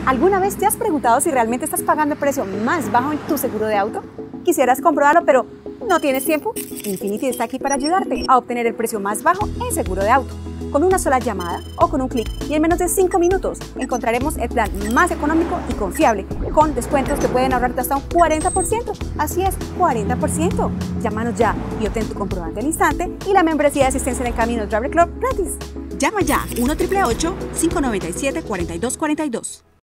¿Alguna vez te has preguntado si realmente estás pagando el precio más bajo en tu seguro de auto? Quisieras comprobarlo, pero ¿no tienes tiempo? Infinity está aquí para ayudarte a obtener el precio más bajo en seguro de auto. Con una sola llamada o con un clic y en menos de 5 minutos encontraremos el plan más económico y confiable, con descuentos que pueden ahorrarte hasta un 40%. Así es, 40%. Llámanos ya y obtén tu comprobante al instante y la membresía de asistencia en el camino Driver Club gratis. Llama ya 1-888-597-4242.